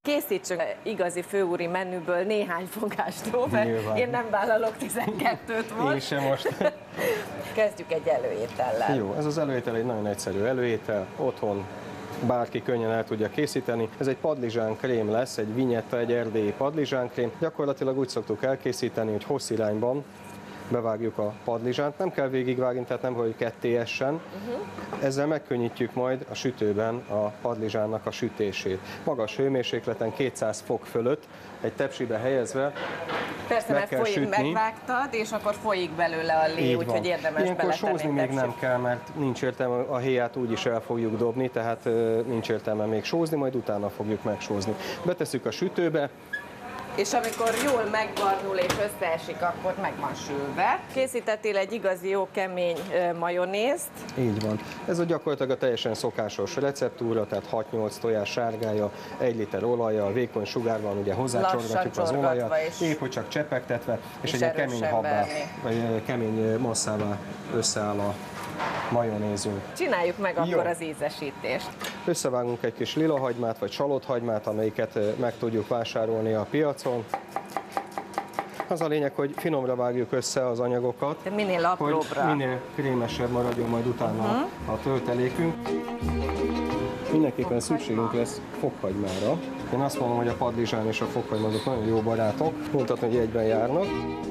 készítsünk igazi főúri menüből néhány fogástól, mert én nem vállalok 12-t most. Én sem most. Kezdjük egy előétellel. Jó, ez az előétel egy nagyon egyszerű előétel, otthon bárki könnyen el tudja készíteni. Ez egy padlizsánkrém lesz, egy vinyetta, egy erdélyi padlizsánkrém. Gyakorlatilag úgy szoktuk elkészíteni, hogy hossz irányban bevágjuk a padlizsánt. Nem kell végigvágni, tehát nem, hogy ketté essen. Ezzel megkönnyítjük majd a sütőben a padlizsánnak a sütését. Magas hőmérsékleten 200 fok fölött egy tepsibe helyezve. Persze, mert folyik, megvágtad, és akkor folyik belőle a lé, úgyhogy érdemes ilyenkor beletenni. sózni még nem kell, mert nincs értelme, a héját úgyis el fogjuk dobni, tehát nincs értelme még sózni, majd utána fogjuk megsózni. Betesszük a sütőbe. És amikor jól megbarnul és összeesik, akkor meg van sülve. Készítettél egy igazi jó kemény majonézt. Így van. Ez a gyakorlatilag a teljesen szokásos receptúra, tehát 6-8 tojás sárgája, 1 liter olaja, vékony sugárban ugye hozzácsorgatjuk az olajat, épp hogy csak csepegtetve, és egy kemény habbá, vagy kemény masszává összeáll a majonézünk. Csináljuk meg akkor az ízesítést. Összevágunk egy kis lilahagymát vagy salotthagymát, amelyiket meg tudjuk vásárolni a piacon. Az a lényeg, hogy finomra vágjuk össze az anyagokat. De minél apróbbra. Hogy minél krémesebb maradjon majd utána a töltelékünk. Mindenképpen szükségünk lesz fokhagymára. Én azt mondom, hogy a padlizsán és a fokhagyma azok nagyon jó barátok. Mondhatni, hogy egyben járnak.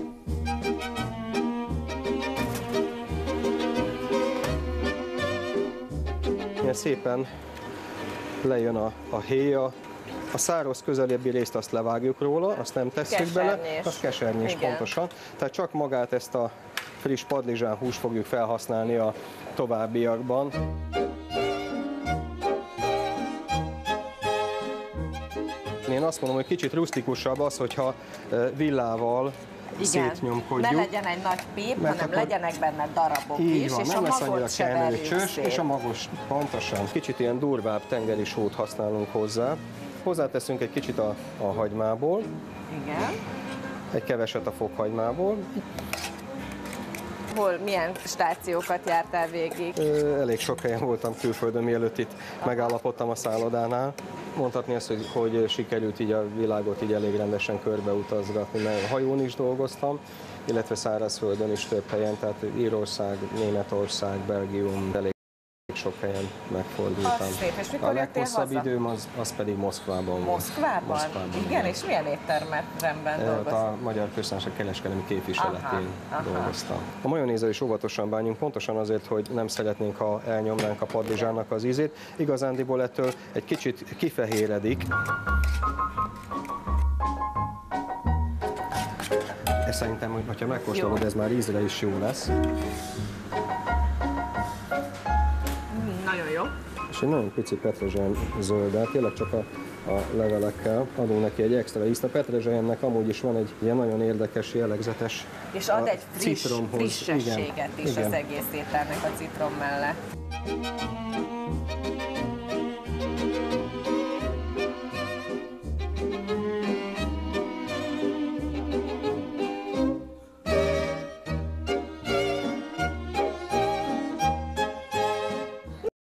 Szépen lejön a héja. A száraz közelebbi részt azt levágjuk róla, azt nem tesszük bele, az kesernyés pontosan. Tehát csak magát ezt a friss padlizsán húst fogjuk felhasználni a továbbiakban. Én azt mondom, hogy kicsit rusztikusabb az, hogyha villával szétnyomkodjuk. Ne legyen egy nagy pép, hanem legyenek benne darabok is, van, és nem a lesz magot se verjük szét. És a magos, pontosan. Kicsit ilyen durvább tengeri sót használunk hozzá. Hozzáteszünk egy kicsit a hagymából. Igen. Egy keveset a fokhagymából. Milyen stációkat jártál végig? Elég sok helyen voltam külföldön, mielőtt itt megállapodtam a szállodánál. Mondhatni azt, hogy sikerült így a világot így elég rendesen körbeutazgatni, mert hajón is dolgoztam, illetve szárazföldön is több helyen, tehát Írország, Németország, Belgium, elég sok helyen megfordultam. A leghosszabb időm az pedig Moszkvában volt. Moszkvában? Igen, és milyen étteremben dolgoztam? A Magyar Köztársaság kereskedelmi képviseletén dolgoztam. A majonézzel is óvatosan bánjunk, pontosan azért, hogy nem szeretnénk, ha elnyomnánk a padlizsánnak az ízét. Igazándiból ettől egy kicsit kifehéredik. Ez szerintem, hogyha megkóstolod, ez már ízre is jó lesz. Nagyon jó. És egy nagyon pici petrezselyem zöldet, tényleg csak a levelekkel adunk neki egy extra ízt. A petrezselyemnek amúgy is van egy ilyen nagyon érdekes, jellegzetes és ad egy frissességet is igen. az egész ételnek a citrom mellett.